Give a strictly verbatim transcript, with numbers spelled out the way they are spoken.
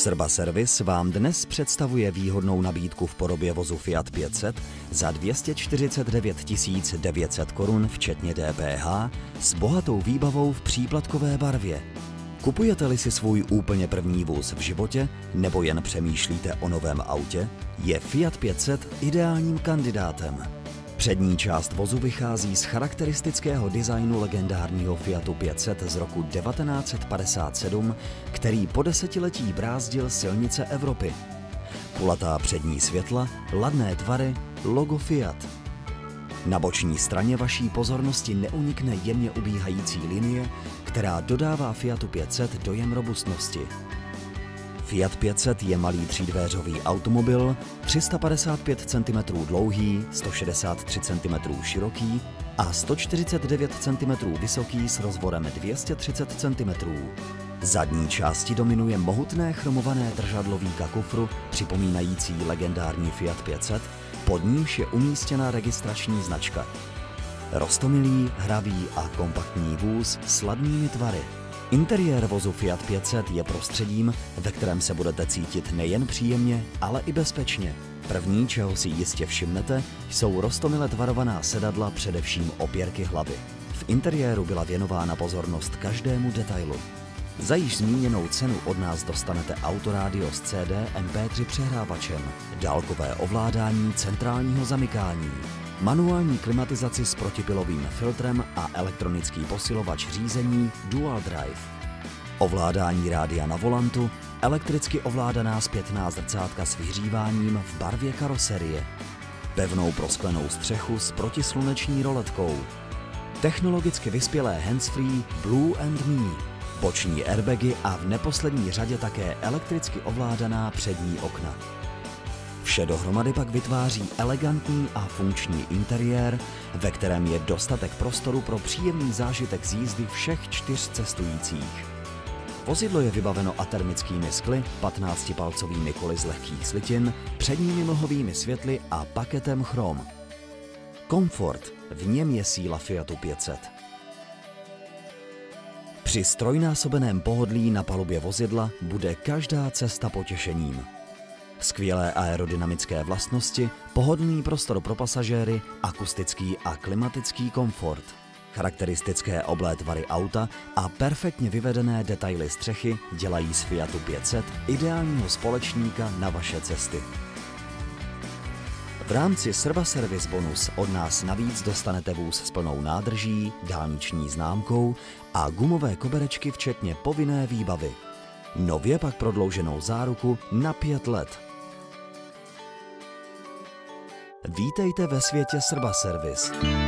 Srba Servis vám dnes představuje výhodnou nabídku v podobě vozu Fiat pět set za dvě stě čtyřicet devět tisíc devět set korun včetně D P H s bohatou výbavou v příplatkové barvě. Kupujete-li si svůj úplně první vůz v životě nebo jen přemýšlíte o novém autě, je Fiat pět set ideálním kandidátem. Přední část vozu vychází z charakteristického designu legendárního Fiatu pět set z roku devatenáct set padesát sedm, který po desetiletí brázdil silnice Evropy. Kulatá přední světla, ladné tvary, logo Fiat. Na boční straně vaší pozornosti neunikne jemně ubíhající linie, která dodává Fiatu pět set dojem robustnosti. Fiat pět set je malý třídvéřový automobil, tři sta padesát pět centimetrů dlouhý, sto šedesát tři centimetrů široký a sto čtyřicet devět centimetrů vysoký s rozvorem dvě stě třicet centimetrů. Zadní části dominuje mohutné chromované držadlo víka kufru, připomínající legendární Fiat pět set, pod nímž je umístěna registrační značka. Roztomilý, hravý a kompaktní vůz s ladnými tvary. Interiér vozu Fiat pět set je prostředím, ve kterém se budete cítit nejen příjemně, ale i bezpečně. První, čeho si jistě všimnete, jsou roztomile tvarovaná sedadla, především opěrky hlavy. V interiéru byla věnována pozornost každému detailu. Za již zmíněnou cenu od nás dostanete autorádio s C D M P tři přehrávačem, dálkové ovládání centrálního zamykání, manuální klimatizaci s protipilovým filtrem a elektronický posilovač řízení Dual Drive, ovládání rádia na volantu, elektricky ovládaná zpětná zrcátka s vyhříváním v barvě karoserie, pevnou prosklenou střechu s protisluneční roletkou, technologicky vyspělé handsfree Blue and Me, boční airbagy a v neposlední řadě také elektricky ovládaná přední okna. Vše dohromady pak vytváří elegantní a funkční interiér, ve kterém je dostatek prostoru pro příjemný zážitek z jízdy všech čtyř cestujících. Vozidlo je vybaveno atermickými skly, patnáctipalcovými koly z lehkých slitin, předními mlhovými světly a paketem chrom. Komfort, v něm je síla Fiatu pět set. Při strojnásobeném pohodlí na palubě vozidla bude každá cesta potěšením. Skvělé aerodynamické vlastnosti, pohodlný prostor pro pasažéry, akustický a klimatický komfort, charakteristické oblé tvary auta a perfektně vyvedené detaily střechy dělají z Fiatu pět set ideálního společníka na vaše cesty. V rámci Srba Servis bonus od nás navíc dostanete vůz s plnou nádrží, dálniční známkou a gumové koberečky včetně povinné výbavy. Nově pak prodlouženou záruku na pět let. Vítejte ve světě Srba Servis.